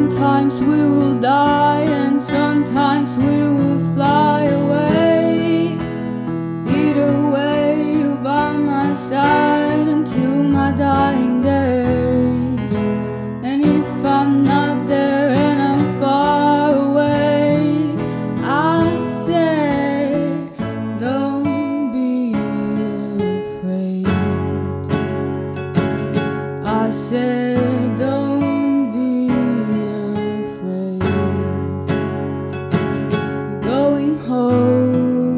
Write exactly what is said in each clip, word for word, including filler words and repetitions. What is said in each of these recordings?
Sometimes we will die and sometimes we will fly away. Either way, you're by my side until my dying days. And if I'm not there and I'm far away, I say, don't be afraid. I say, don't be afraid. You're going home.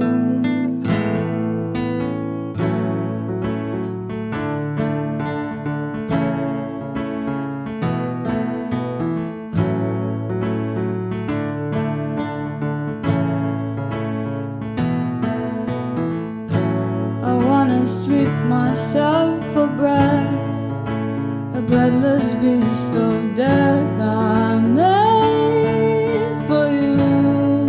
I wanna strip myself of breath, a breathless beast of death. I'm made for you,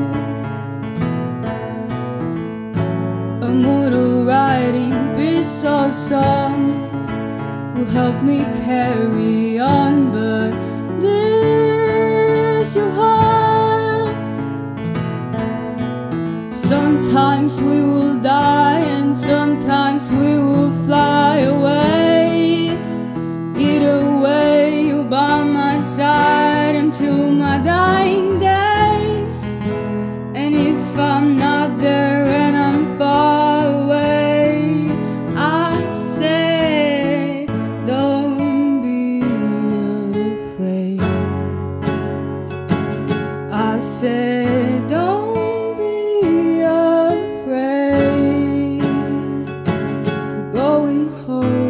a mortal writing piece of song will help me carry on. But this your heart. Sometimes we will die and sometimes we will fly away. Either way, you're by my side until my dying days. And if I'm not there and I'm far away, I say, don't be afraid. I say, don't be afraid. We're going home.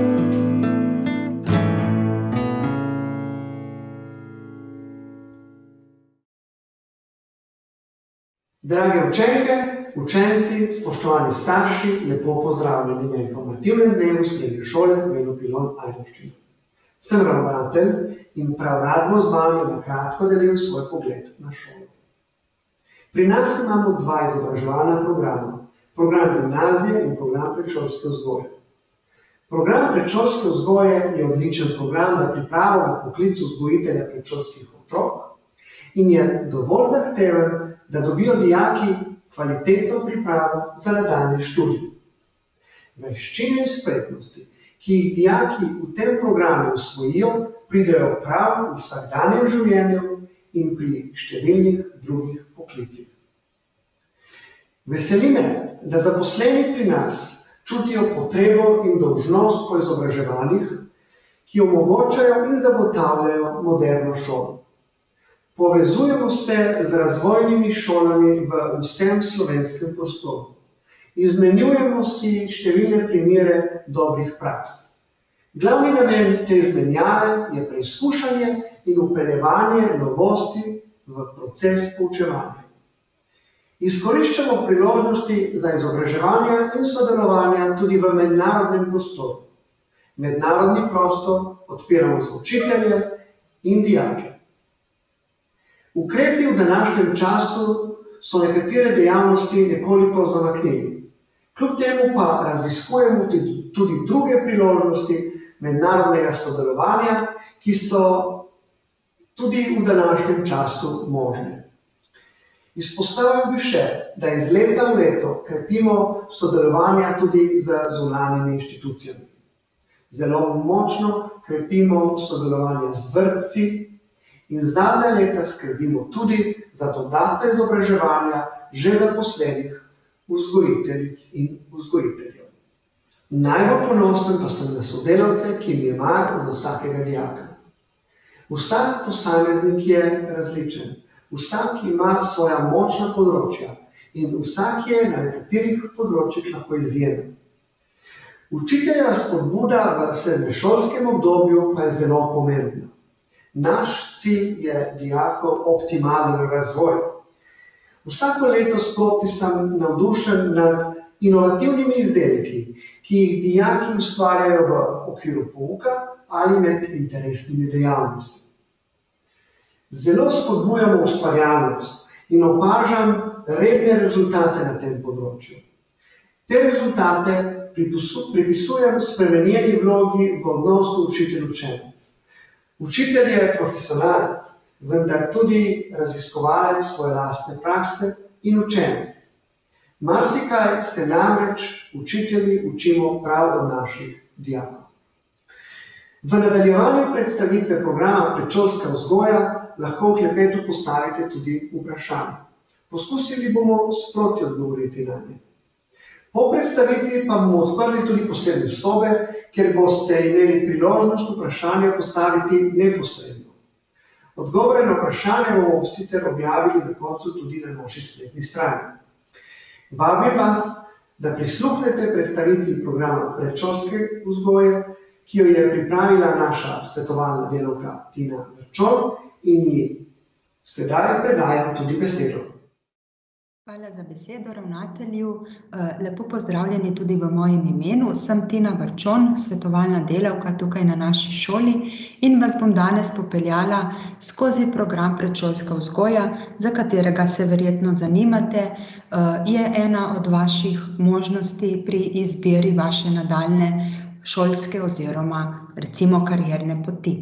Drage učenke, učenci, spoštovani starši, lepo pozdravljeni na informativnem dnevu srednje šole Velo Pilon Ajdovščina. Sem ravnatelj in prav rad bom z vami na kratko delil svoj pogled na šolo. Pri nas imamo dva izobraževalna programa, program gimnazije in program predšolske vzgoje. Program predšolske vzgoje je odličen program za pripravo na poklic vzgojitelja predšolskih otrok in je dovolj zahteven, da dobijo dijaki kvalitetno pripravo za nadaljnji študij. Veščine in spretnosti, ki jih dijaki v tem programu usvojijo, pridejo prav v vsakdanjem življenju in pri številnih drugih poklicih. Veseli me, da zaposleni pri nas čutijo potrebo in dolžnost po izobraževanjih, ki omogočajo in zagotavljajo moderno šolo. Povezujemo se z razvojnimi šolami v vsem slovenskem prostoru. Izmenjujemo si številne primere dobrih praks. Glavni namen te izmenjave je preizkušanje in vpeljevanje novosti v proces poučevanja. Izkoriščamo priložnosti za izobraževanje in sodelovanje tudi v mednarodnem prostoru. Mednarodni prostor odpiramo za učitelje in dijake. Ukrepi v današnjem času so nekatere dejavnosti nekoliko zamaknili. Kljub temu pa raziskujemo tudi druge priložnosti mednarodnega sodelovanja, ki so tudi v današnjem času možne. Izpostavil bi še, da iz leta v leto krepimo sodelovanja tudi z zunanjimi inštitucijami. Zelo močno krepimo sodelovanje z vrtci in zadnja leta skrbimo tudi za dodatna izobraževanja že zaposlenih vzgojiteljic in vzgojiteljev. Najbolj ponosen pa sem na sodelavce, ki mi je mar za vsakega dijaka. Vsak posameznik je različen, vsak ima svoja močna področja in vsak je na nekaterih področjih lahko izjemen. Učiteljeva spodbuda v srednješolskem obdobju pa je zelo pomembna. Naš cilj je dijakov optimalen razvoj. Vsako leto sproti sem navdušen nad inovativnimi izdelki, ki jih dijaki ustvarjajo v okviru pouka ali med interesnimi dejavnostmi. Zelo spodbujamo ustvarjalnost in opažam redne rezultate na tem področju. Te rezultate pripisujem spremenjeni vlogi v odnosu učitelj-učenec. Učitelj je profesionalec, vendar tudi raziskovalec svoje lastne prakse in učenec. Marsikaj se namreč učitelji učimo prav od naših dijakov. V nadaljevanju predstavitve programa Predšolska vzgoja lahko v klepetu postavite tudi vprašanje. Poskusili bomo sproti odgovoriti na nje. Po predstavitvi pa bomo odprli tudi posebne sobe, kjer boste imeli priložnost vprašanja postaviti neposredno. Odgovore na vprašanje bomo sicer objavili na koncu tudi na naši spletni strani. Vabim vas, da prisluhnete predstavitvi programa Predšolske vzgoje, ki jo je pripravila naša svetovalna delavka Tina Verčon in ji sedaj predajam tudi besedo. Hvala za besedo, ravnatelju. Lepo pozdravljeni tudi v mojem imenu. Sem Tina Verčon, svetovalna delavka tukaj na naši šoli in vas bom danes popeljala skozi program Predšolska vzgoja, za katerega se verjetno zanimate. Je ena od vaših možnosti pri izbiri vaše nadaljnje šolske oziroma recimo karierne poti.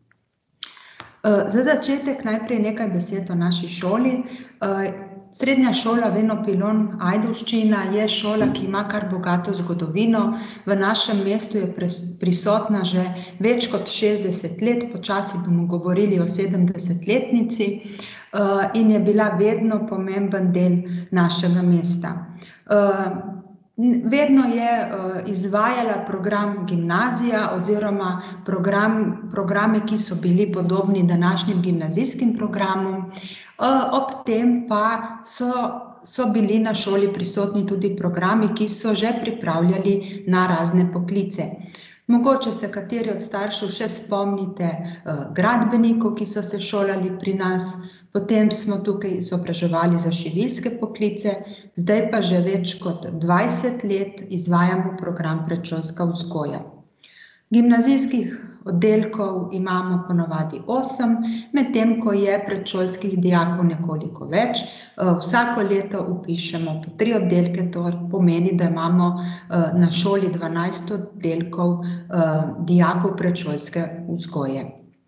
Za začetek najprej nekaj besed o naši šoli. Srednja šola Veno Pilon Ajdovščina je šola, ki ima kar bogato zgodovino. V našem mestu je prisotna že več kot šestdeset let, počasi bomo govorili o sedemdesetletnici, in je bila vedno pomemben del našega mesta. Vedno je izvajala program gimnazija oziroma program, programe, ki so bili podobni današnjim gimnazijskim programom. Ob tem pa so, so bili na šoli prisotni tudi programi, ki so že pripravljali na razne poklice. Mogoče se kateri od staršev še spomnite gradbenikov, ki so se šolali pri nas, potem smo tukaj izobraževali za šiviljske poklice, zdaj pa že več kot dvajset let izvajamo program Predšolska vzgoja. Gimnazijskih oddelkov imamo ponavadi osem, medtem ko je predšolskih dijakov nekoliko več. Vsako leto vpišemo po tri oddelke, to pomeni, da imamo na šoli dvanajst oddelkov dijakov predšolske vzgoje.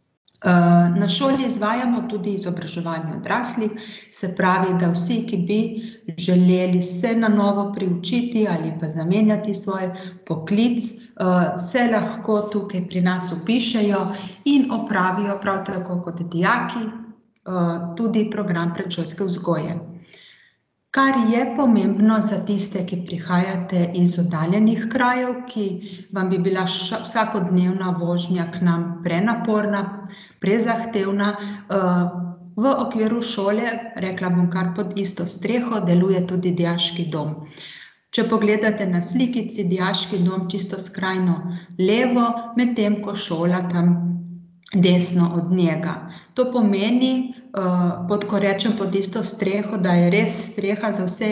Na šoli izvajamo tudi izobraževanje odraslih, se pravi, da vsi, ki bi želeli se na novo priučiti ali pa zamenjati svoj poklic, se lahko tukaj pri nas vpišejo in opravijo prav tako kot dijaki tudi program predšolske vzgoje. Kar je pomembno za tiste, ki prihajate iz oddaljenih krajev, ki vam bi bila vsakodnevna vožnja k nam prenaporna, prezahtevna, v okviru šole, rekla bom kar pod isto streho, deluje tudi dijaški dom. Če pogledate na slikici, dijaški dom čisto skrajno levo, medtem ko šola tam desno od njega. To pomeni, pod, ko rečem pod isto streho, da je res streha za vse,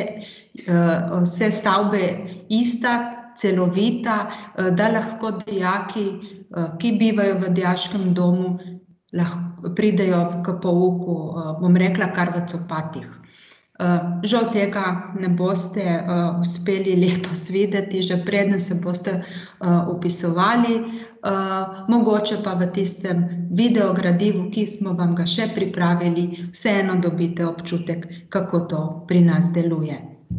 vse stavbe ista, celovita, da lahko dijaki, ki bivajo v dijaškem domu, lahko pridejo k pouku, bom rekla, kar v copatih. Žal tega ne boste uspeli letos videti, že preden se boste vpisovali, mogoče pa v tistem videogradivu, ki smo vam ga še pripravili, vseeno dobite občutek, kako to pri nas deluje.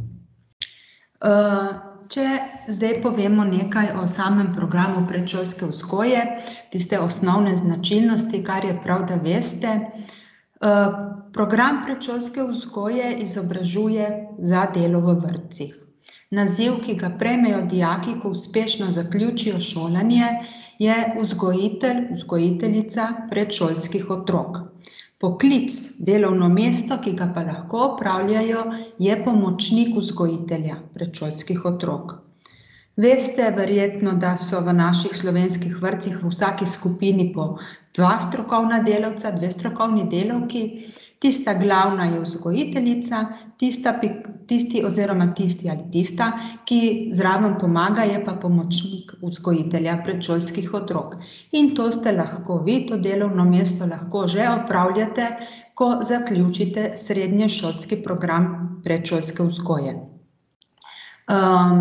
Če zdaj povemo nekaj o samem programu predšolske vzgoje, tiste osnovne značilnosti, kar je prav, da veste. Program predšolske vzgoje izobražuje za delo v vrtcih. Naziv, ki ga prejmejo dijaki, ko uspešno zaključijo šolanje, je vzgojitelj, vzgojiteljica predšolskih otrok. Poklic, delovno mesto, ki ga pa lahko opravljajo, je pomočnik vzgojitelja predšolskih otrok. Veste verjetno, da so v naših slovenskih vrtcih v vsaki skupini po dva strokovna delavca, dve strokovni delavki. Tista glavna je vzgojiteljica, tista, tisti oziroma tisti ali tista, ki zraven pomaga, je pa pomočnik vzgojitelja predšolskih otrok. In to ste lahko vi, to delovno mesto lahko že opravljate, ko zaključite srednješolski program predšolske vzgoje.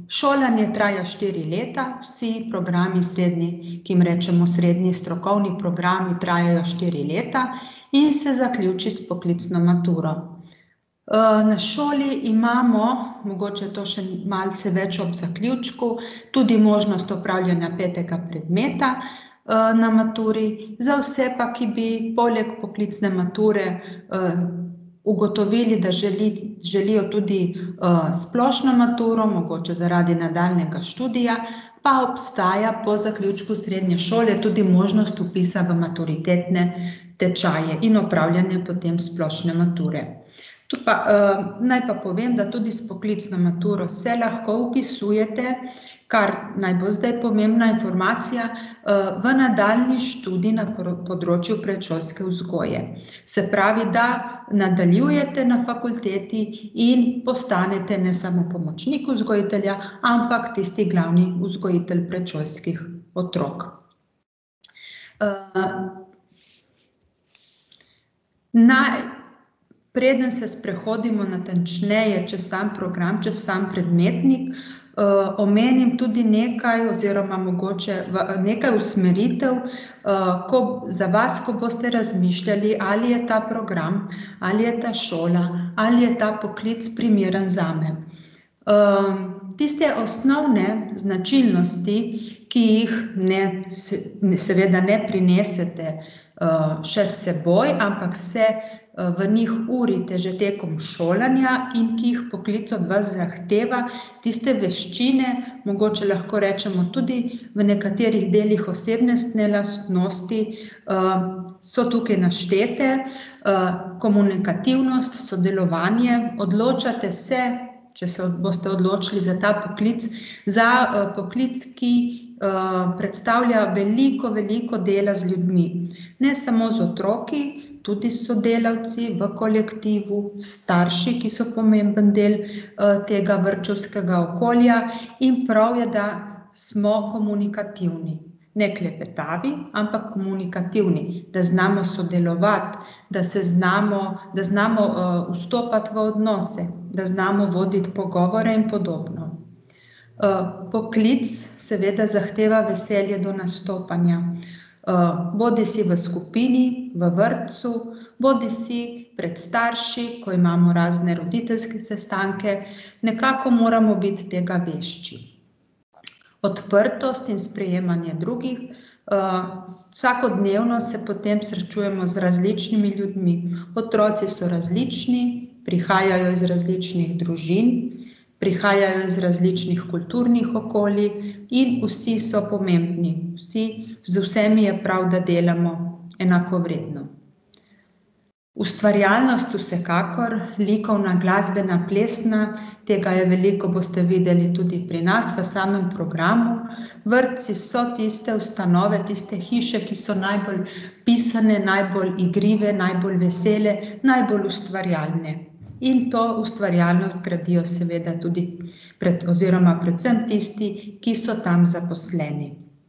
Šolanje traja štiri leta, vsi programi srednji, ki jim rečemo srednji strokovni programi, trajajo štiri leta in se zaključi s poklicno maturo. Na šoli imamo, mogoče to še malce več ob zaključku, tudi možnost opravljanja petega predmeta na maturi, za vse pa, ki bi poleg poklicne mature ugotovili, da želijo tudi splošno maturo, mogoče zaradi nadaljnjega študija, pa obstaja po zaključku srednje šole tudi možnost vpisa v maturitetne tečaje in opravljanje potem splošne mature. Tu pa, naj pa povem, da tudi s poklicno maturo se lahko vpisujete, kar naj bo zdaj pomembna informacija, v nadaljnji študij na področju predšolske vzgoje. Se pravi, da nadaljujete na fakulteti in postanete ne samo pomočnik vzgojitelja, ampak tisti glavni vzgojitelj predšolskih otrok. Naj Preden se sprehodimo natančneje čez sam program, čez sam predmetnik, omenim tudi nekaj oziroma mogoče nekaj usmeritev za vas, ko boste razmišljali, ali je ta program, ali je ta šola, ali je ta poklic primeren zame. Tiste osnovne značilnosti, ki jih seveda ne prinesete še s seboj, ampak se v njih urite že tekom šolanja in ki jih poklic od vas zahteva, tiste veščine, mogoče lahko rečemo tudi v nekaterih delih osebnostne lastnosti, so tukaj naštete, komunikativnost, sodelovanje, odločate se, če se boste odločili za ta poklic, za poklic, ki predstavlja veliko, veliko dela z ljudmi. Ne samo z otroki, tudi s sodelavci v kolektivu, starši, ki so pomemben del tega vrtčevskega okolja, in prav je, da smo komunikativni. Ne klepetavi, ampak komunikativni, da znamo sodelovati, da se znamo, da znamo vstopati v odnose, da znamo voditi pogovore in podobno. Poklic seveda zahteva veselje do nastopanja. Bodisi v skupini, v vrtcu, bodisi pred starši, ko imamo razne roditeljske sestanke, nekako moramo biti tega vešči. Odprtost in sprejemanje drugih, vsakodnevno se potem srečujemo z različnimi ljudmi. Otroci so različni, prihajajo iz različnih družin, prihajajo iz različnih kulturnih okolij in vsi so pomembni. Vsi, z vsemi je prav, da delamo enakovredno. Ustvarjalnost vsekakor, likovna, glasbena, plesna, tega je veliko, boste videli tudi pri nas v samem programu. Vrtci so tiste ustanove, tiste hiše, ki so najbolj pisane, najbolj igrive, najbolj vesele, najbolj ustvarjalne. In to ustvarjalnost gradijo seveda tudi oziroma predvsem tisti, ki so tam zaposleni.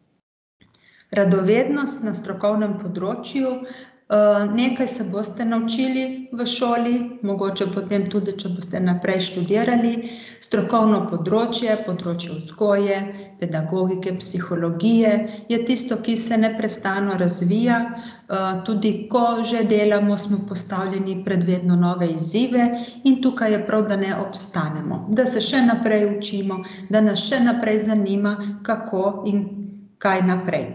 Radovednost na strokovnem področju, nekaj se boste naučili v šoli, mogoče potem tudi, če boste naprej študirali, strokovno področje, področje vzgoje, pedagogike, psihologije, je tisto, ki se neprestano razvija, tudi ko že delamo, smo postavljeni pred vedno nove izzive in tukaj je prav, da ne obstanemo, da se še naprej učimo, da nas še naprej zanima, kako in kaj naprej.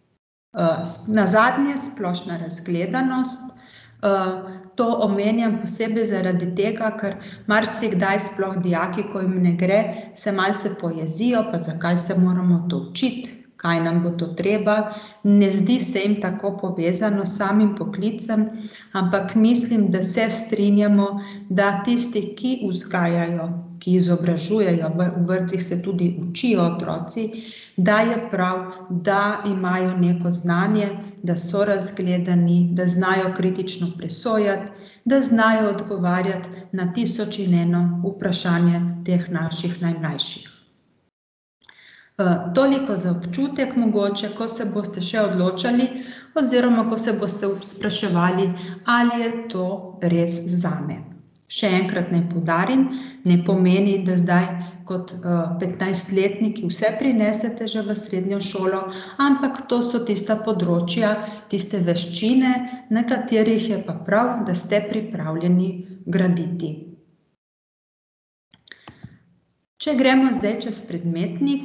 Nazadnje splošna razgledanost, to omenjam posebej zaradi tega, ker marsikdaj sploh dijaki, ko jim ne gre, se malce pojezijo, pa zakaj se moramo to učiti, kaj nam bo to treba, ne zdi se jim tako povezano s samim poklicem, ampak mislim, da se strinjamo, da tisti, ki vzgajajo, ki izobražujejo, v vrtcih se tudi učijo otroci, da je prav, da imajo neko znanje, da so razgledani, da znajo kritično presojati, da znajo odgovarjati na tisoč in eno vprašanje teh naših najmlajših. Toliko za občutek mogoče, ko se boste še odločali oziroma ko se boste spraševali, ali je to res zame. Še enkrat naj poudarim, ne pomeni, da zdaj kot petnajstletniki vse prinesete že v srednjo šolo, ampak to so tista področja, tiste veščine, na katerih je pa prav, da ste pripravljeni graditi. Če gremo zdaj čez predmetnik,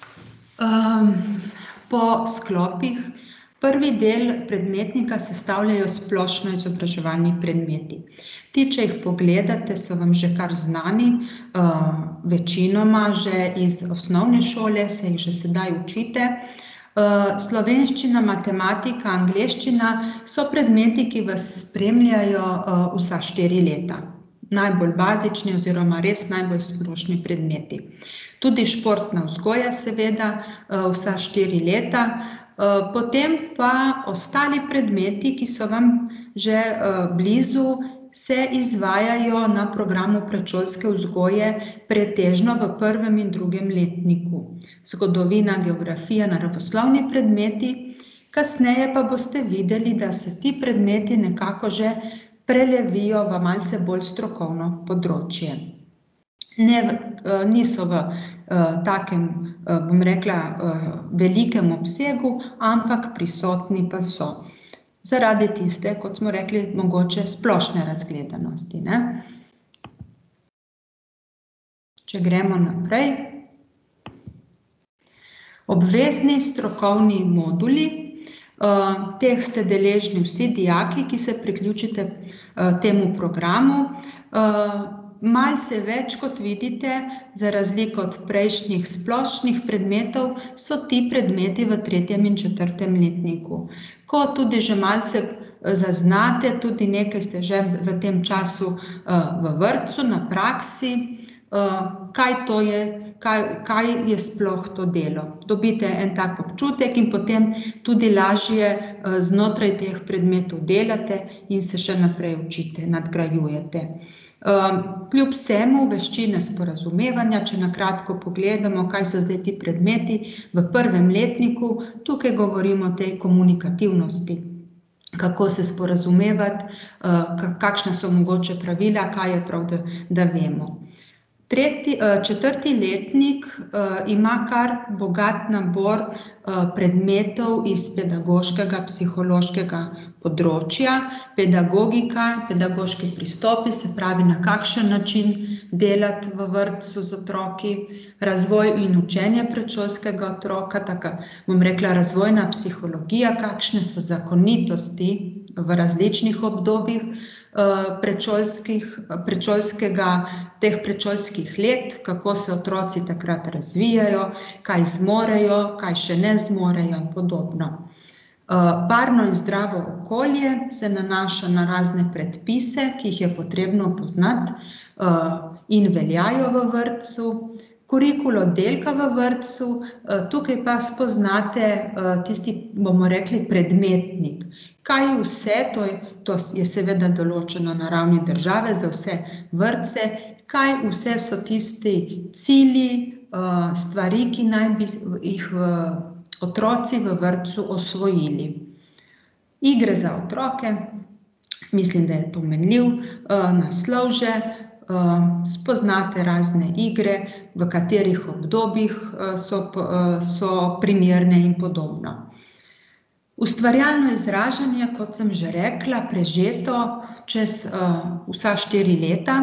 po sklopih, prvi del predmetnika sestavljajo splošno izobraževalni predmeti. Ti, če jih pogledate, so vam že kar znani, večinoma že iz osnovne šole, se jih že sedaj učite. Slovenščina, matematika, angleščina so predmeti, ki vas spremljajo vsa štiri leta. Najbolj bazični oziroma res najbolj splošni predmeti. Tudi športna vzgoja seveda vsa štiri leta, potem pa ostali predmeti, ki so vam že blizu, se izvajajo na programu predšolske vzgoje pretežno v prvem in drugem letniku. Zgodovina, geografija, naravoslovni predmeti, kasneje pa boste videli, da se ti predmeti nekako že prelevijo v malce bolj strokovno področje. Ne, niso v takem, bom rekla, velikem obsegu, ampak prisotni pa so. Zaradi tiste, kot smo rekli, mogoče splošne razgledanosti, ne. Če gremo naprej. Obvezni strokovni moduli, teh ste deležni vsi dijaki, ki se priključite temu programu. Malce več, kot vidite, za razliko od prejšnjih splošnih predmetov, so ti predmeti v tretjem in četrtem letniku. Ko tudi že malce zaznate, tudi nekaj ste že v tem času v vrtcu, na praksi, kaj to je, kaj, kaj je sploh to delo. Dobite en tak občutek in potem tudi lažje znotraj teh predmetov delate in se še naprej učite, nadgrajujete. Kljub vsemu veščine sporazumevanja, če na kratko pogledamo, kaj so zdaj ti predmeti v prvem letniku, tukaj govorimo o tej komunikativnosti. Kako se sporazumevati, kakšna so mogoče pravila, kaj je prav, da, da vemo. Tretji, četrti letnik ima kar bogat nabor predmetov iz pedagoškega, psihološkega področja, pedagogika, pedagoški pristopi, se pravi, na kakšen način delati v vrtcu z otroki, razvoj in učenje predšolskega otroka, taka, bom rekla, razvojna psihologija, kakšne so zakonitosti v različnih obdobjih predšolskih, predšolskega, teh predšolskih let, kako se otroci takrat razvijajo, kaj zmorejo, kaj še ne zmorejo in podobno. Varno in zdravo okolje se nanaša na razne predpise, ki jih je potrebno poznati in veljajo v vrtcu. Kurikulo oddelka v vrtcu, tukaj pa spoznate tisti, bomo rekli, predmetnik. Kaj vse, to je, to je seveda določeno na ravni države za vse vrtce, kaj vse so tisti cilji, stvari, ki naj bi jih otroci v vrtcu osvojili. Igre za otroke, mislim, da je pomenljiv naslov že, spoznate razne igre, v katerih obdobjih so, so primerne in podobno. Ustvarjalno izražanje, kot sem že rekla, prežeto čez vsa štiri leta.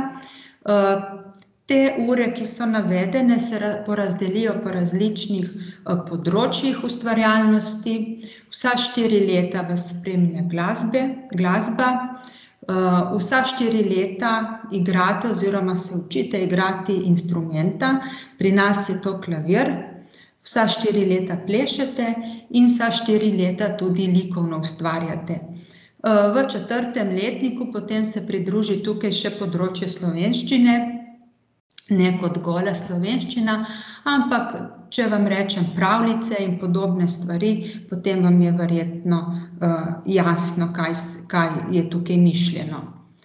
Te ure, ki so navedene, se porazdelijo po različnih področjih ustvarjalnosti. Vsa štiri leta vas spremlja glasbe, glasba. Vsa štiri leta igrate oziroma se učite igrati instrumenta, pri nas je to klavir. Vsa štiri leta plešete in vsa štiri leta tudi likovno ustvarjate. V četrtem letniku potem se pridruži tukaj še področje slovenščine, ne kot gola slovenščina, ampak če vam rečem pravljice in podobne stvari, potem vam je verjetno jasno, kaj, kaj je tukaj mišljeno.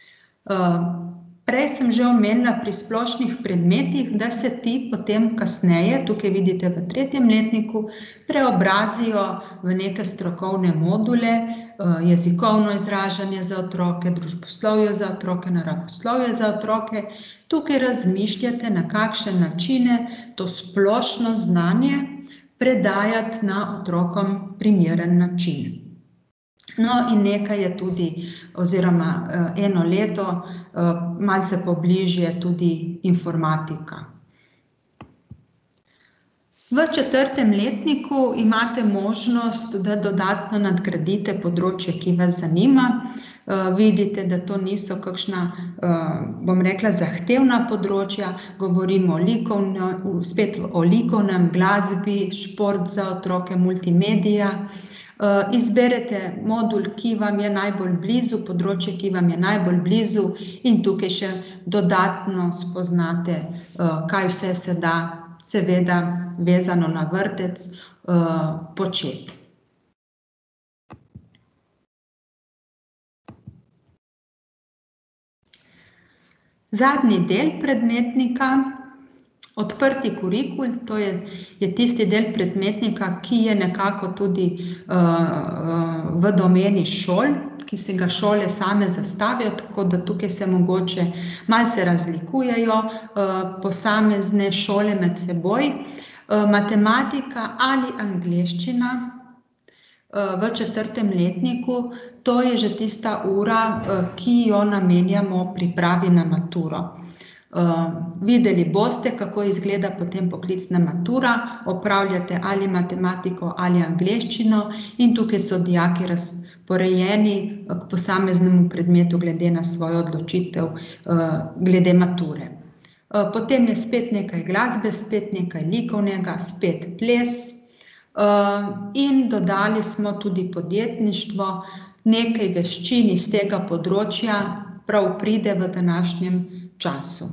Prej sem že omenila pri splošnih predmetih, da se ti potem kasneje, tukaj vidite v tretjem letniku, preobrazijo v neke strokovne module, jezikovno izražanje za otroke, družboslovje za otroke, naravoslovje za otroke. Tukaj razmišljate, na kakšne načine to splošno znanje predajati na otrokom primeren način. No, in nekaj je tudi, oziroma eno leto, malce pobližje tudi informatika. V četrtem letniku imate možnost, da dodatno nadgradite področje, ki vas zanima. Vidite, da to niso kakšna, bom rekla, zahtevna področja, govorimo o spet o likovnem, glasbi, šport za otroke, multimedija. Izberete modul, ki vam je najbolj blizu, področje, ki vam je najbolj blizu, in tukaj še dodatno spoznate, kaj vse se da, seveda vezano na vrtec, početi. Zadnji del predmetnika, odprti kurikul, to je, je tisti del predmetnika, ki je nekako tudi v domeni šol, ki si ga šole same zastavijo, tako da tukaj se mogoče malce razlikujejo posamezne šole med seboj. Matematika ali angleščina v četrtem letniku, to je že tista ura, ki jo namenjamo pripravi na maturo. Videli boste, kako izgleda potem poklicna matura, opravljate ali matematiko ali angleščino in tukaj so dijaki razporejeni k posameznemu predmetu glede na svojo odločitev glede mature. Potem je spet nekaj glasbe, spet nekaj likovnega, spet ples in dodali smo tudi podjetništvo, nekaj veščin iz tega področja prav pride v današnjem času.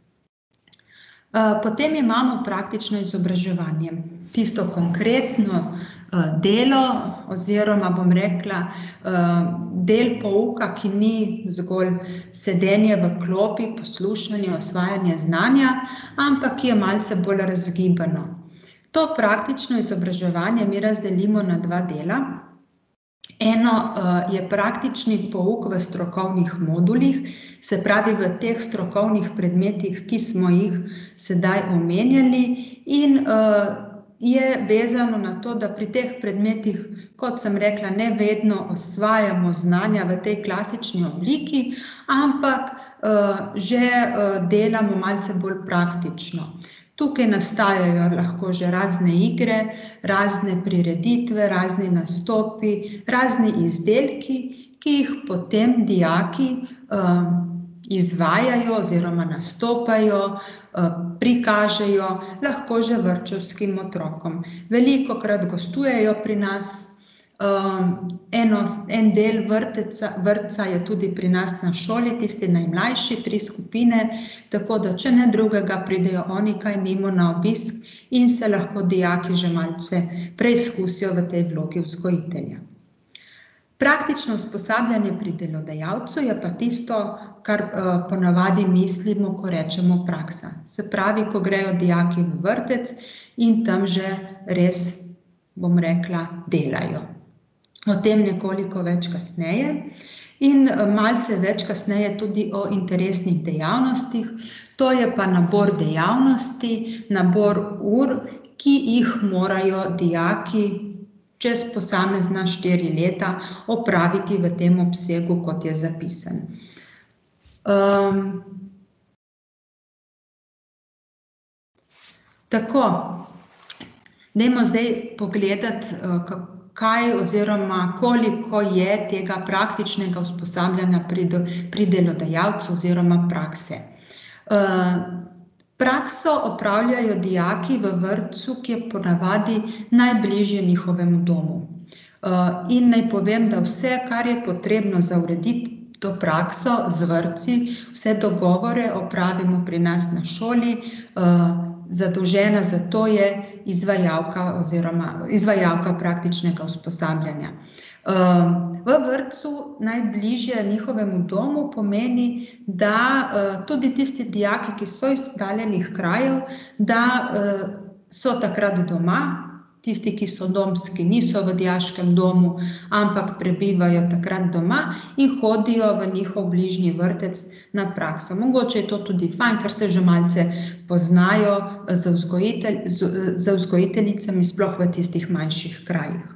Potem imamo praktično izobraževanje, tisto konkretno delo oziroma, bom rekla, del pouka, ki ni zgolj sedenje v klopi, poslušanje, osvajanje znanja, ampak ki je malce bolj razgibano. To praktično izobraževanje mi razdelimo na dva dela. Eno je praktični pouk v strokovnih modulih, se pravi v teh strokovnih predmetih, ki smo jih sedaj omenjali, in je vezano na to, da pri teh predmetih, kot sem rekla, ne vedno osvajamo znanja v tej klasični obliki, ampak že delamo malce bolj praktično. Tukaj nastajajo lahko že razne igre, razne prireditve, razni nastopi, razni izdelki, ki jih potem dijaki izvajajo oziroma nastopajo, prikažejo, lahko že vrtčevskim otrokom. Velikokrat gostujejo pri nas, eno, en del vrtca, vrtca je tudi pri nas na šoli, tisti najmlajši, tri skupine, tako da če ne drugega, pridejo oni kaj mimo na obisk in se lahko dijaki že malce preizkusijo v tej vlogi vzgojitelja. Praktično usposabljanje pri delodajalcu je pa tisto, kar ponavadi mislimo, ko rečemo praksa. Se pravi, ko grejo dijaki v vrtec in tam že res, bom rekla, delajo. O tem nekoliko več kasneje in malce več kasneje tudi o interesnih dejavnostih. To je pa nabor dejavnosti, nabor ur, ki jih morajo dijaki čez posamezna štiri leta opraviti v tem obsegu, kot je zapisan. Tako, dajmo zdaj pogledati, kaj oziroma koliko je tega praktičnega usposabljanja pri delodajalcu oziroma prakse. Prakso opravljajo dijaki v vrtcu, ki je ponavadi najbližje njihovemu domu. In naj povem, da vse, kar je potrebno za urediti to prakso z vrtci, vse dogovore opravimo pri nas na šoli, zadolžena za to je izvajalka oziroma izvajalka praktičnega usposabljanja. V vrtcu najbližje njihovemu domu pomeni, da tudi tisti dijaki, ki so iz oddaljenih krajev, da so takrat doma, tisti, ki so domski, niso v dijaškem domu, ampak prebivajo takrat doma in hodijo v njihov bližnji vrtec na prakso. Mogoče je to tudi fajn, ker se že malce poznajo z vzgojitelj, z vzgojiteljicami, sploh v tistih manjših krajih.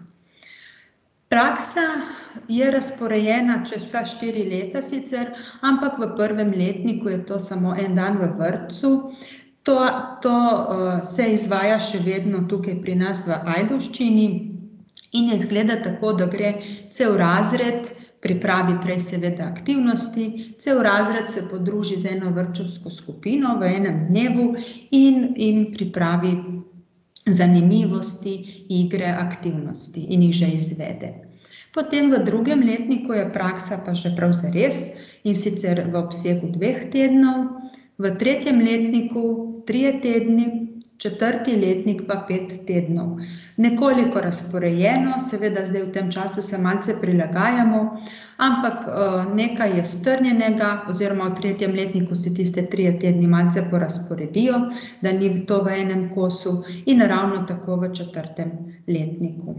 Praksa je razporejena čez vsa štiri leta sicer, ampak v prvem letniku je to samo en dan v vrtcu. To, to uh, se izvaja še vedno tukaj pri nas v Ajdovščini in izgleda tako, da gre cel razred, pripravi prej seveda aktivnosti, cel razred se podruži z eno vrtčevsko skupino v enem dnevu in jim pripravi zanimivosti, igre, aktivnosti in jih že izvede. Potem v drugem letniku je praksa pa že prav zares, in sicer v obsegu dveh tednov, v tretjem letniku trije tedni, četrti letnik pa pet tednov. Nekoliko razporejeno, seveda zdaj v tem času se malce prilagajamo, ampak nekaj je strnjenega, oziroma v tretjem letniku se tiste trije tedni malce porazporedijo, da ni to v enem kosu, in ravno tako v četrtem letniku.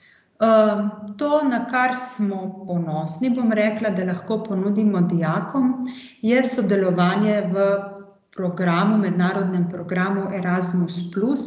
To, na kar smo ponosni, bom rekla, da lahko ponudimo dijakom, je sodelovanje v programu, mednarodnem programu Erasmus plus.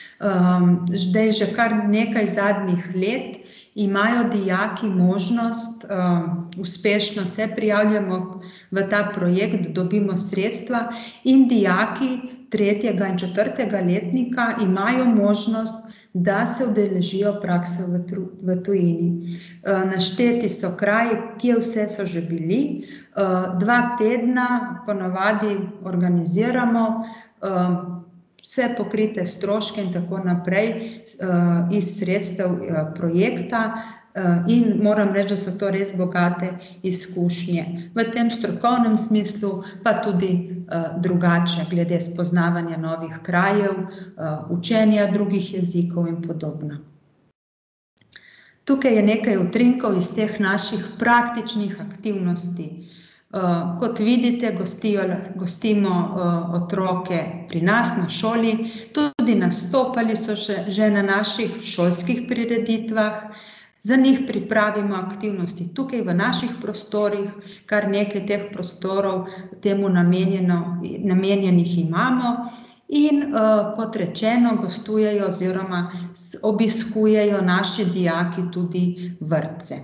Zdaj že kar nekaj zadnjih let imajo dijaki možnost, uspešno se prijavljamo v ta projekt, dobimo sredstva in dijaki tretjega in četrtega letnika imajo možnost, da se udeležijo prakse v tujini. Našteti so kraji, kje vse so že bili. Dva tedna ponavadi organiziramo, vse pokrite stroške in tako naprej iz sredstev projekta, in moram reči, da so to res bogate izkušnje. V tem strokovnem smislu, pa tudi drugače, glede spoznavanja novih krajev, učenja drugih jezikov in podobno. Tukaj je nekaj utrinkov iz teh naših praktičnih aktivnosti. Kot vidite, gostijo, gostimo otroke pri nas na šoli, tudi nastopali so še, že na naših šolskih prireditvah. Za njih pripravimo aktivnosti tukaj v naših prostorih, kar nekaj teh prostorov temu namenjeno, namenjenih imamo, in kot rečeno, gostujejo oziroma obiskujejo naši dijaki tudi vrtce.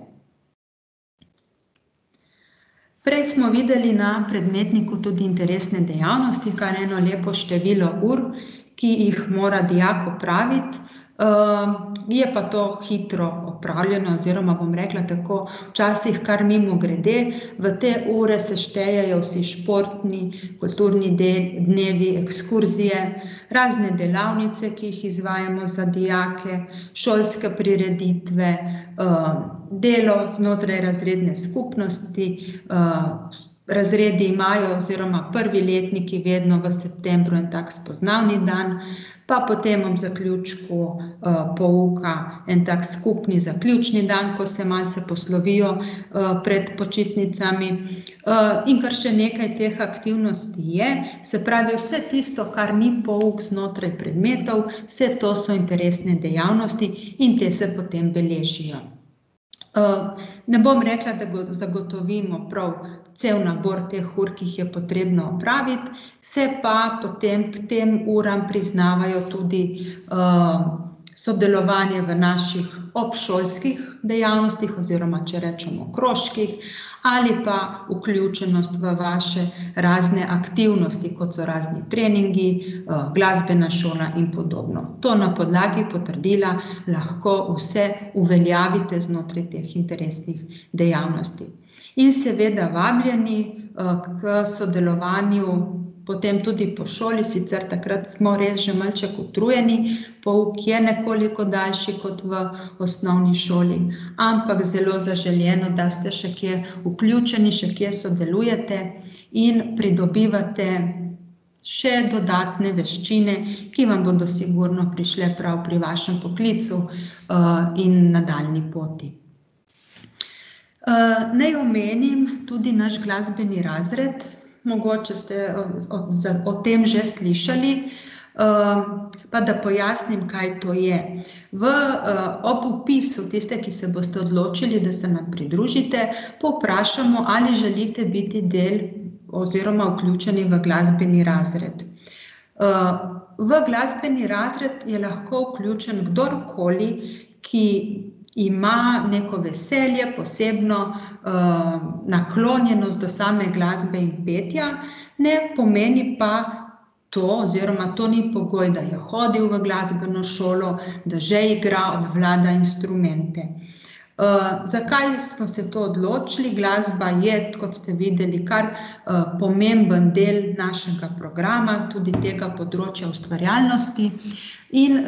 Prej smo videli na predmetniku tudi interesne dejavnosti, kar eno lepo število ur, ki jih mora dijak opraviti. Je pa to hitro opravljeno, oziroma bom rekla tako, včasih kar mimogrede. V te ure se štejejo vsi športni, kulturni dnevi, ekskurzije, razne delavnice, ki jih izvajamo za dijake, šolske prireditve, delo znotraj razredne skupnosti. Razredi imajo, oziroma prvi letniki, vedno v septembru en tak spoznavni dan, pa potem ob zaključku pouka en tak skupni zaključni dan, ko se malce poslovijo pred počitnicami. In kar še nekaj teh aktivnosti je, se pravi vse tisto, kar ni pouk znotraj predmetov, vse to so interesne dejavnosti in te se potem beležijo. Ne bom rekla, da zagotovimo prav cel nabor teh ur, ki jih je potrebno opraviti, se pa potem k tem uram priznavajo tudi sodelovanje v naših obšolskih dejavnostih, oziroma če rečemo krožkih, ali pa vključenost v vaše razne aktivnosti, kot so razni treningi, glasbena šola in podobno. To na podlagi potrdila lahko vse uveljavite znotraj teh interesnih dejavnosti. In seveda vabljeni k sodelovanju potem tudi po šoli, sicer takrat smo res že malček utrujeni, pouk je nekoliko daljši kot v osnovni šoli, ampak zelo zaželeno, da ste še kje vključeni, še kje sodelujete in pridobivate še dodatne veščine, ki vam bodo sigurno prišle prav pri vašem poklicu in nadaljnji poti. Naj omenim tudi naš glasbeni razred. Mogoče ste o tem že slišali, pa da pojasnim, kaj to je. V, ob vpisu tiste, ki se boste odločili, da se nam pridružite, povprašamo, ali želite biti del oziroma vključeni v glasbeni razred. V glasbeni razred je lahko vključen kdorkoli, ki ima neko veselje, posebno naklonjenost do same glasbe in petja, ne pomeni pa to, oziroma to ni pogoj, da je hodil v glasbeno šolo, da že igra, obvlada instrumente. Zakaj smo se to odločili? Glasba je, kot ste videli, kar pomemben del našega programa, tudi tega področja ustvarjalnosti, in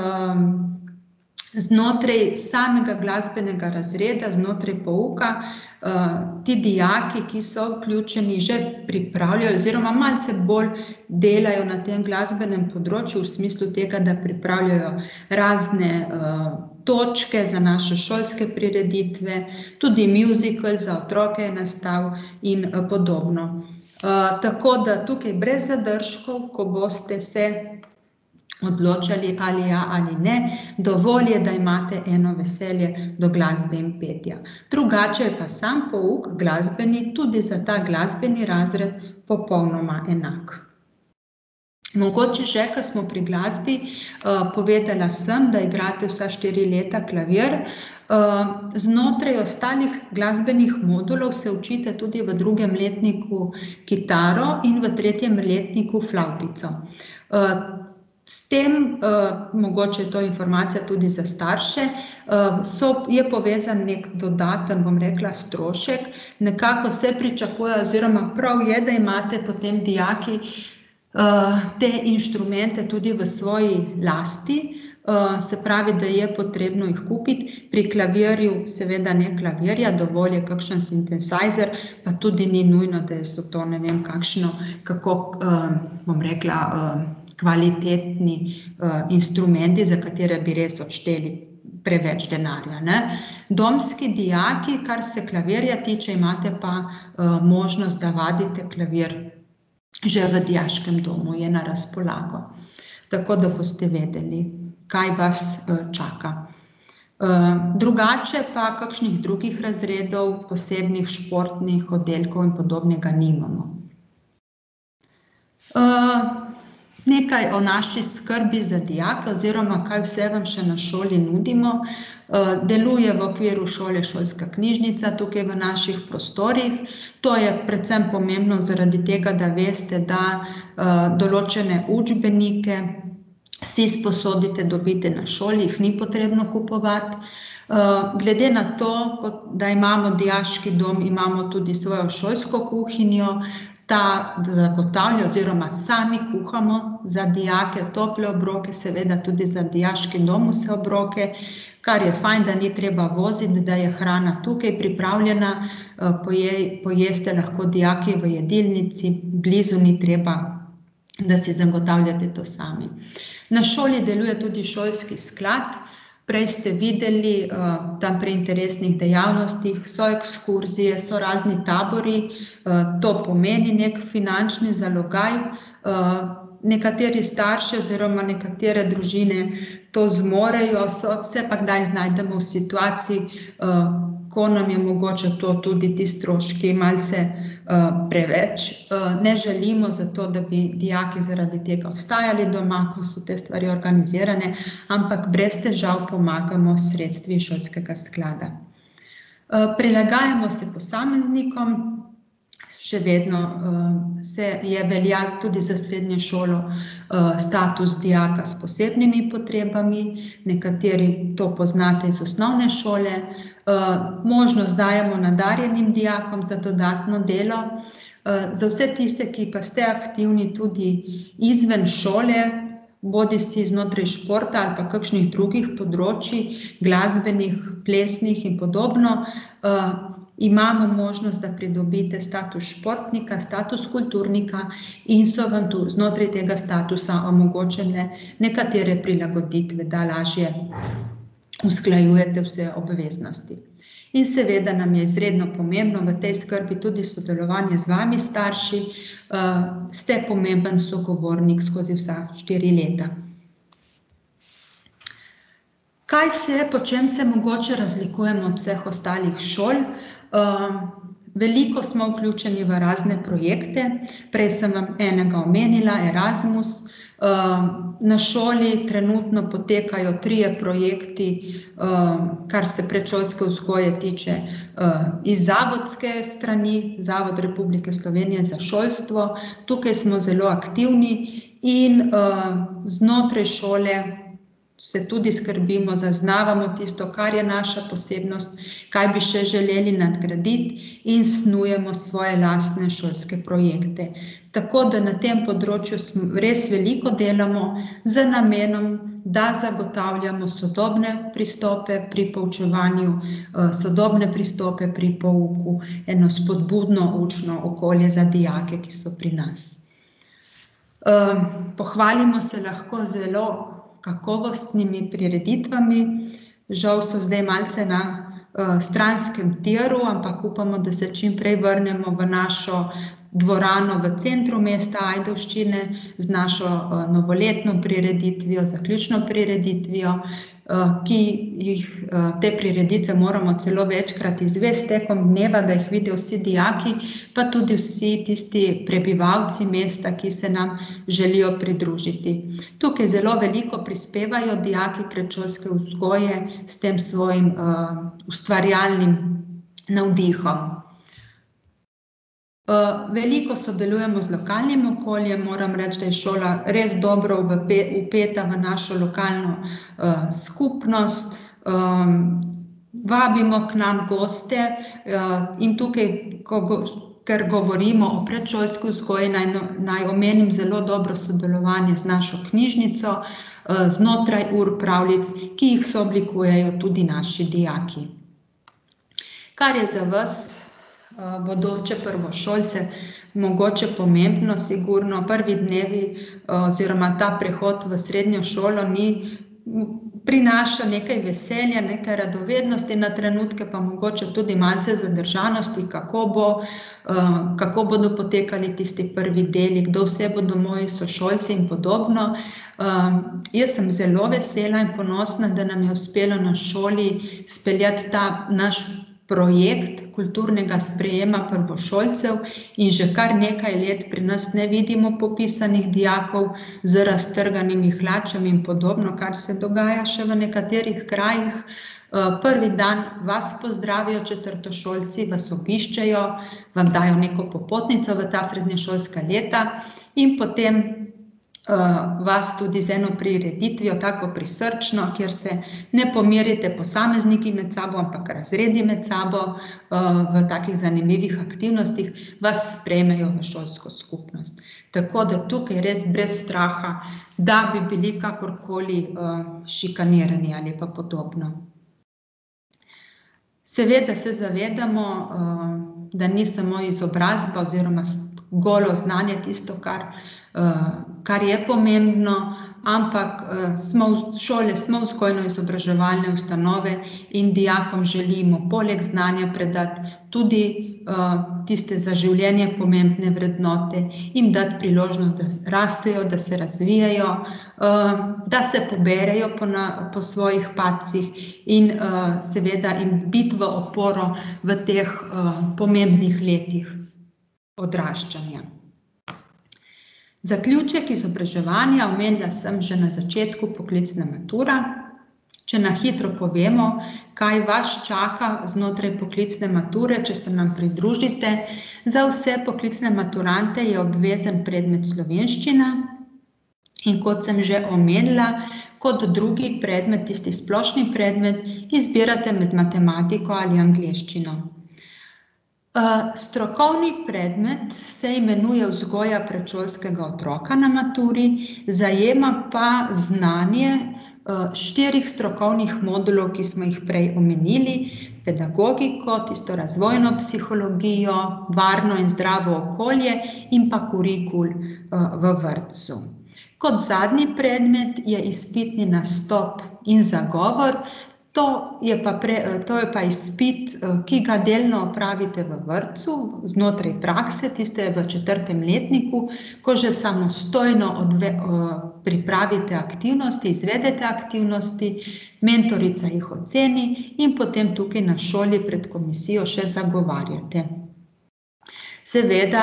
znotraj samega glasbenega razreda, znotraj pouka, ti dijaki, ki so vključeni, že pripravljajo oziroma malce bolj delajo na tem glasbenem področju v smislu tega, da pripravljajo razne točke za naše šolske prireditve, tudi musical za otroke je nastal in podobno. Tako da tukaj brez zadržkov, ko boste se odločali ali ja ali ne, dovolj je, da imate eno veselje do glasbe in petja. Drugače je pa sam pouk glasbeni tudi za ta glasbeni razred popolnoma enak. Mogoče že, ko smo pri glasbi, povedala sem, da igrate vsa štiri leta klavir. Znotraj ostalih glasbenih modulov se učite tudi v drugem letniku kitaro in v tretjem letniku flavtico. S tem, mogoče je to informacija tudi za starše, je povezan nek dodaten, bom rekla, strošek. Nekako se pričakuje oziroma prav je, da imate potem dijaki te inštrumente tudi v svoji lasti, se pravi, da je potrebno jih kupiti. Pri klavirju seveda ne klavirja, dovolj je kakšen sintesajzer, pa tudi ni nujno, da so to ne vem kakšno, kako, bom rekla, kvalitetni instrumenti, za katere bi res odšteli preveč denarja, ne. Domski dijaki, kar se klavirja tiče, imate pa možnost, da vadite klavir že v dijaškem domu, je na razpolago. Tako da boste vedeli, kaj vas čaka. Drugače pa kakšnih drugih razredov, posebnih športnih oddelkov in podobnega nimamo. Nekaj o naši skrbi za dijake oziroma kaj vse vam še na šoli nudimo. Deluje v okviru šole šolska knjižnica tukaj v naših prostorih. To je predvsem pomembno zaradi tega, da veste, da določene učbenike si sposodite, dobite na šoli, jih ni potrebno kupovati. Glede na to, da imamo dijaški dom, imamo tudi svojo šolsko kuhinjo, ta zagotavlja oziroma sami kuhamo za dijake tople obroke, seveda tudi za dijaški dom vse obroke, kar je fajn, da ni treba voziti, da je hrana tukaj pripravljena, pojeste lahko dijaki v jedilnici, blizu ni treba, da si zagotavljate to sami. Na šoli deluje tudi šolski sklad. Prej ste videli, tam pri interesnih dejavnostih so ekskurzije, so razni tabori, to pomeni nek finančni zalogaj. Nekateri starši oziroma nekatere družine to zmorejo, se pa kdaj znajdemo v situaciji, ko nam je mogoče to tudi ti stroški malce preveč. Ne želimo zato, da bi dijaki zaradi tega ostajali doma, ko so te stvari organizirane, ampak brez težav pomagamo s sredstvi šolskega sklada. Prilagajamo se posameznikom, še vedno se je velja tudi za srednjo šolo status dijaka s posebnimi potrebami, nekateri to poznate iz osnovne šole. Možnost dajemo nadarjenim dijakom za dodatno delo. Za vse tiste, ki pa ste aktivni tudi izven šole, bodisi znotraj športa ali pa kakšnih drugih področij, glasbenih, plesnih in podobno, imamo možnost, da pridobite status športnika, status kulturnika in so vam tu znotraj tega statusa omogočene nekatere prilagoditve, da lažje usklajujete vse obveznosti. In seveda nam je izredno pomembno v tej skrbi tudi sodelovanje z vami, starši, ste pomemben sogovornik skozi vsa štiri leta. Kaj se, po čem se mogoče razlikujemo od vseh ostalih šol? Veliko smo vključeni v razne projekte, prej sem vam enega omenila, Erasmus. Na šoli trenutno potekajo trije projekti, kar se predšolske vzgoje tiče, iz zavodske strani, Zavod Republike Slovenije za šolstvo. Tukaj smo zelo aktivni in znotraj šole se tudi skrbimo, zaznavamo tisto, kar je naša posebnost, kaj bi še želeli nadgraditi in snujemo svoje lastne šolske projekte. Tako da na tem področju res veliko delamo z namenom, da zagotavljamo sodobne pristope pri poučevanju, sodobne pristope pri pouku, eno spodbudno učno okolje za dijake, ki so pri nas. Pohvalimo se lahko zelo kakovostnimi prireditvami, žal so zdaj malce na stranskem tiru, ampak upamo, da se čim prej vrnemo v našo dvorano v centru mesta Ajdovščine z našo novoletno prireditvijo, zaključno prireditvijo, ki jih te prireditve moramo celo večkrat izvesti tekom dneva, da jih vidijo vsi dijaki, pa tudi vsi tisti prebivalci mesta, ki se nam želijo pridružiti. Tukaj zelo veliko prispevajo dijaki predšolske vzgoje s tem svojim ustvarjalnim navdihom. Veliko sodelujemo z lokalnim okoljem, moram reči, da je šola res dobro vpeta v našo lokalno skupnost. Vabimo k nam goste in tukaj, ker govorimo o predšolski vzgoji, naj omenim zelo dobro sodelovanje z našo knjižnico, znotraj ur pravljic, ki jih sooblikujejo tudi naši dijaki. Kar je za vas, bodoče prvošolce, mogoče pomembno, sigurno prvi dnevi oziroma ta prehod v srednjo šolo ni, prinaša nekaj veselja, nekaj radovednosti, na trenutke pa mogoče tudi malce zadržanosti, kako bo, kako bodo potekali tisti prvi deli, kdo vse bodo moji sošolci in podobno. Jaz sem zelo vesela in ponosna, da nam je uspelo na šoli speljati ta naš projekt kulturnega sprejema prvošolcev in že kar nekaj let pri nas ne vidimo popisanih dijakov z raztrganimi hlačami in podobno, kar se dogaja še v nekaterih krajih. Prvi dan vas pozdravijo četrtošolci, vas obiščejo, vam dajo neko popotnico v ta srednješolska leta in potem vas tudi z eno prireditvijo, tako prisrčno, kjer se ne pomerite posamezniki med sabo, ampak razredi med sabo v takih zanimivih aktivnostih, vas sprejmejo v šolsko skupnost. Tako da tukaj res brez straha, da bi bili kakorkoli šikanirani ali pa podobno. Seveda se zavedamo, da ni samo izobrazba oziroma golo znanje tisto, kar kar je pomembno, ampak šole smo vzgojno-izobraževalne ustanove in dijakom želimo poleg znanja predati tudi tiste za življenje pomembne vrednote, jim dati priložnost, da rastejo, da se razvijajo, da se poberejo po svojih padcih in seveda jim biti v oporo v teh pomembnih letih odraščanja. Zaključek izobraževanja, omenila sem že na začetku, poklicna matura. Če na hitro povemo, kaj vas čaka znotraj poklicne mature, če se nam pridružite. Za vse poklicne maturante je obvezen predmet slovenščina in kot sem že omenila, kot drugi predmet, tisti splošni predmet, izbirate med matematiko ali angleščino. Strokovni predmet se imenuje vzgoja predšolskega otroka na maturi, zajema pa znanje štirih strokovnih modulov, ki smo jih prej omenili, pedagogiko, tisto razvojno psihologijo, varno in zdravo okolje in pa kurikul v vrtcu. Kot zadnji predmet je izpitni nastop in zagovor. To je pa to je pa izpit, ki ga delno opravite v vrtcu, znotraj prakse, tiste v četrtem letniku, ko že samostojno pripravite aktivnosti, izvedete aktivnosti, mentorica jih oceni in potem tukaj na šoli pred komisijo še zagovarjate. Seveda,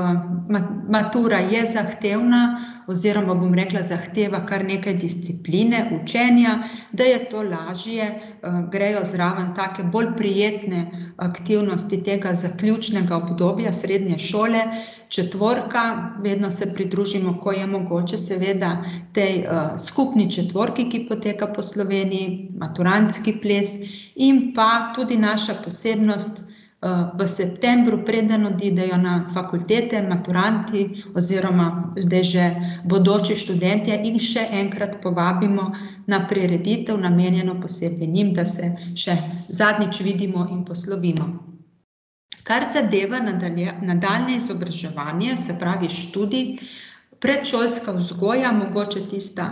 matura je zahtevna, oziroma bom rekla, zahteva kar nekaj discipline, učenja, da je to lažje, grejo zraven take bolj prijetne aktivnosti tega zaključnega obdobja srednje šole, četvorka, vedno se pridružimo, ko je mogoče, seveda tej skupni četvorki, ki poteka po Sloveniji, maturantski ples in pa tudi naša posebnost v septembru, preden odidejo na fakultete, maturanti oziroma zdaj že bodoči študentje, in še enkrat povabimo na prireditev, namenjeno posebej njim, da se še zadnjič vidimo in poslovimo. Kar zadeva nadaljnje izobraževanje, se pravi študij, predšolska vzgoja, mogoče tista,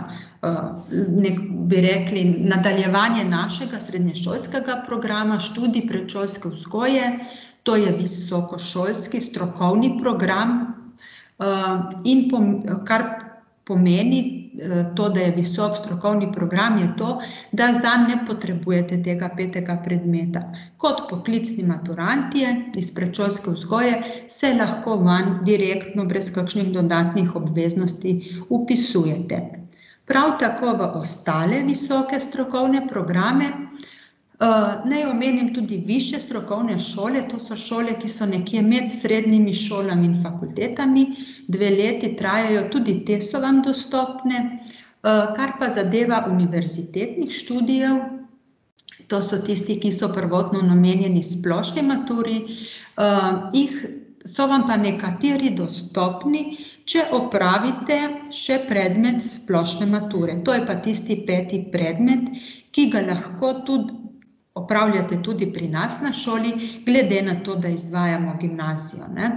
bi rekli, nadaljevanje našega srednješolskega programa, študij predšolske vzgoje, to je visokošolski strokovni program, in kar pomeni to, da je visok strokovni program, je to, da zanj ne potrebujete tega petega predmeta. Kot poklicni maturantje iz predšolske vzgoje se lahko vanj direktno, brez kakšnih dodatnih obveznosti vpisujete. Prav tako v ostale visoke strokovne programe, naj omenim tudi višje strokovne šole, to so šole, ki so nekje med srednjimi šolami in fakultetami, dve leti trajajo, tudi te so vam dostopne, kar pa zadeva univerzitetnih študijev, to so tisti, ki so prvotno namenjeni splošni maturi, jih so vam pa nekateri dostopni, če opravite še predmet splošne mature. To je pa tisti peti predmet, ki ga lahko tudi opravljate tudi pri nas na šoli, glede na to, da izvajamo gimnazijo, ne.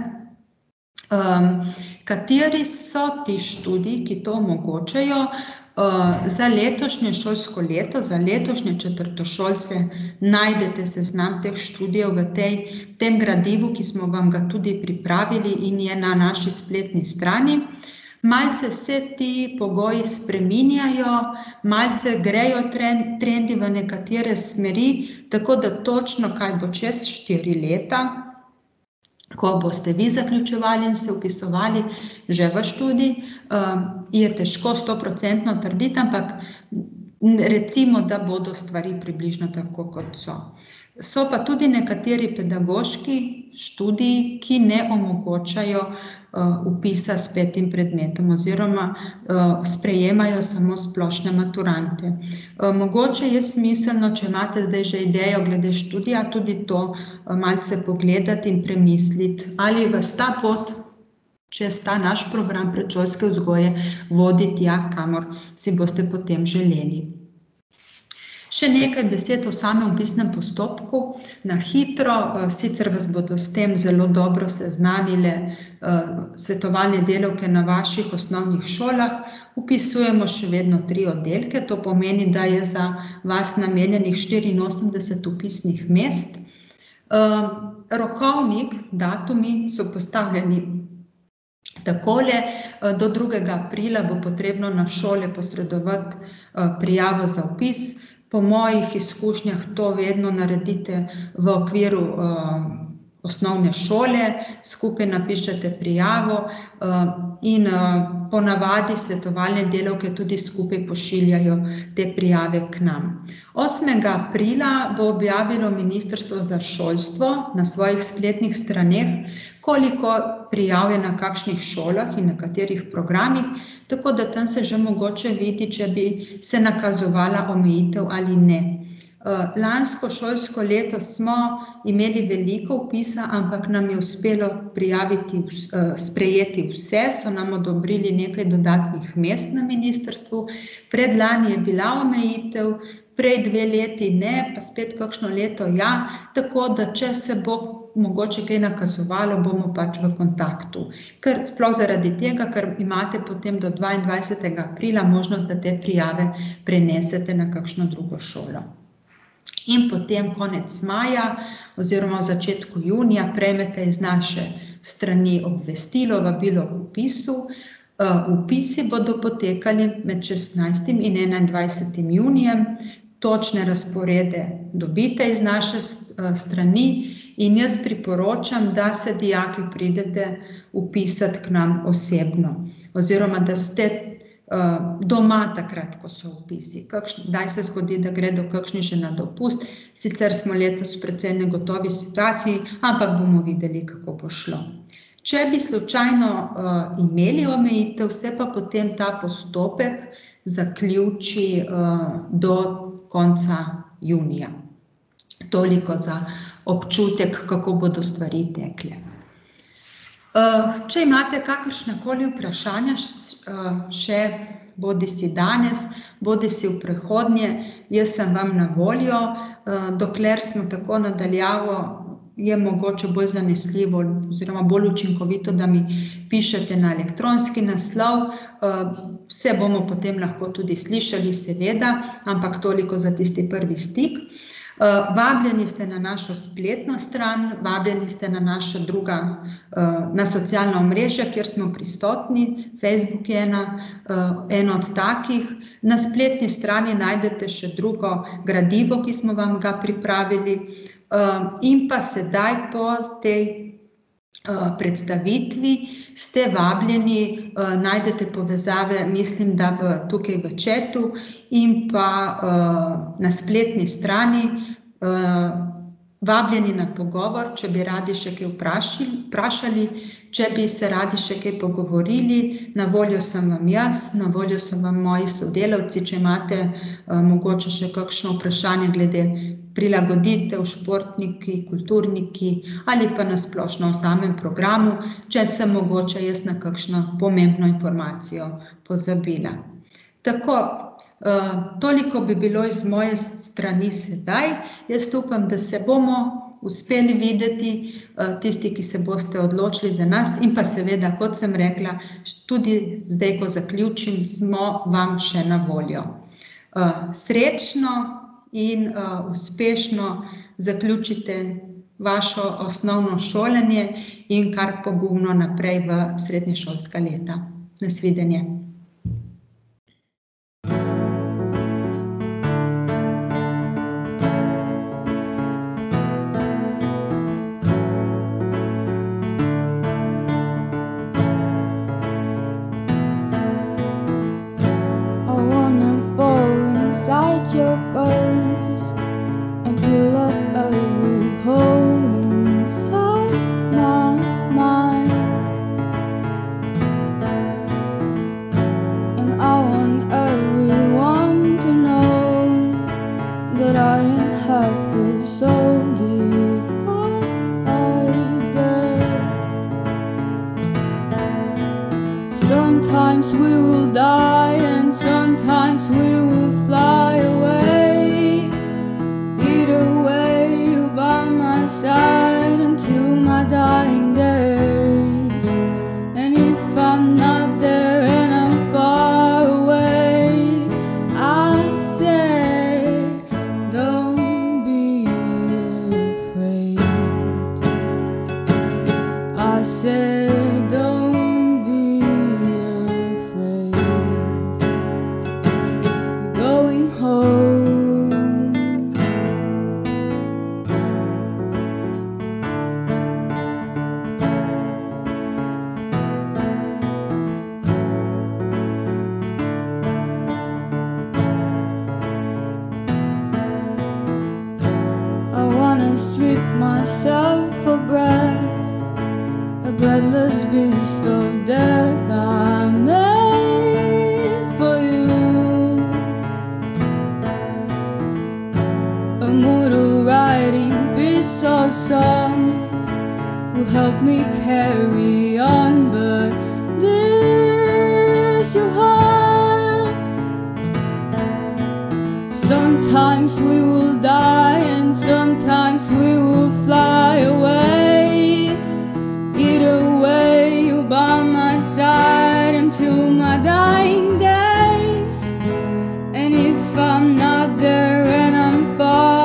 Kateri so ti študiji, ki to omogočajo? Za letošnje šolsko leto, za letošnje četrtošolce najdete seznam teh študijev v tej, tem gradivu, ki smo vam ga tudi pripravili in je na naši spletni strani. Malce se ti pogoji spreminjajo, malce grejo trendi v nekatere smeri, tako da točno, kaj bo čez štiri leta, ko boste vi zaključevali in se vpisovali že v študij, je težko stoprocentno trditi, ampak recimo, da bodo stvari približno tako, kot so. So pa tudi nekateri pedagoški študiji, ki ne omogočajo vpisa s petim predmetom oziroma sprejemajo samo splošne maturante. Mogoče je smiselno, če imate zdaj že idejo glede študija, tudi to malce pogledati in premisliti, ali vas ta pot čez ta naš program predšolske vzgoje vodi tja, kamor si boste potem želeli. Še nekaj besed o samem vpisnem postopku, na hitro, sicer vas bodo s tem zelo dobro seznanile svetovalne delavke na vaših osnovnih šolah, vpisujemo še vedno tri oddelke, to pomeni, da je za vas namenjenih štiriinosemdeset vpisnih mest. Rokovnik, datumi so postavljeni takole, do drugega aprila bo potrebno na šole posredovati prijavo za vpis. Po mojih izkušnjah to vedno naredite v okviru osnovne šole, skupaj napišete prijavo in ponavadi svetovalne delavke tudi skupaj pošiljajo te prijave k nam. osmega aprila bo objavilo Ministrstvo za šolstvo na svojih spletnih straneh, koliko prijav je na kakšnih šolah in na katerih programih, tako da tam se že mogoče vidi, če bi se nakazovala omejitev ali ne. Lansko šolsko leto smo imeli veliko vpisa, ampak nam je uspelo prijaviti, sprejeti vse, so nam odobrili nekaj dodatnih mest na ministrstvu. Predlani je bila omejitev, prej dve leti ne, pa spet kakšno leto ja, tako da če se bo mogoče kaj nakazovalo, bomo pač v kontaktu. Ker sploh zaradi tega, ker imate potem do dvaindvajsetega aprila možnost, da te prijave prenesete na kakšno drugo šolo. In potem konec maja oziroma v začetku junija prejmete iz naše strani obvestilo, vabilo k vpisu. Vpisi bodo potekali med šestnajstim in enaindvajsetim junijem. točne razporede dobite iz naše strani in jaz priporočam, da se dijaki pridete vpisati k nam osebno oziroma da ste doma takrat, ko so vpisi. Kdaj se zgodi, da gredo kakšni že na dopust, sicer smo letos v precej negotovi situaciji, ampak bomo videli, kako bo šlo. Če bi slučajno imeli omejitev, se pa potem ta postopek zaključi do konca junija. Toliko za občutek, kako bodo stvari tekle. Če imate kakršnakoli vprašanja še bodi si danes, bodi si v prihodnje, jaz sem vam na voljo, dokler smo tako nadaljavo, je mogoče bolj zanesljivo oziroma bolj učinkovito, da mi pišete na elektronski naslov, se bomo potem lahko tudi slišali, seveda, ampak toliko za tisti prvi stik. Vabljeni ste na našo spletno stran, vabljeni ste na naša druga, na socialna omrežja, kjer smo prisotni, Facebook je ena, eno od takih. Na spletni strani najdete še drugo gradivo, ki smo vam ga pripravili, in pa sedaj po tej predstavitvi ste vabljeni, najdete povezave, mislim, da v, tukaj v chatu in pa na spletni strani, vabljeni na pogovor, če bi radi še kaj vprašali, če bi se radi še kaj pogovorili, na voljo sem vam jaz, na voljo so vam moji sodelavci, če imate mogoče še kakšno vprašanje glede prilagoditev, športniki, kulturniki ali pa na splošno v samem programu, če sem mogoče jaz na kakšno pomembno informacijo pozabila. Tako, toliko bi bilo iz moje strani sedaj. Jaz upam, da se bomo uspeli videti, tisti, ki se boste odločili za nas, in pa seveda, kot sem rekla, tudi zdaj, ko zaključim, smo vam še na voljo. Srečno in uspešno zaključite vašo osnovno šolanje in kar pogumno naprej v srednješolska leta. Nasvidenje. Your ghost and fill up every hole inside my mind, and I want everyone to know that I am half a soul divided. Sometimes we will die and sometimes we will fly away. Either way, you're by my side until my dying days. And if I'm not there and I'm far away, I say, don't be afraid. I say, don't be afraid. We're going home. I wanna strip myself of breath, a breathless beast of death I made for you. A mortal writing piece of song will help me carry on, but this your heart. Sometimes we will die and sometimes we will fly away. Either way, you're by my side until my dying days. And if I'm not there and I'm far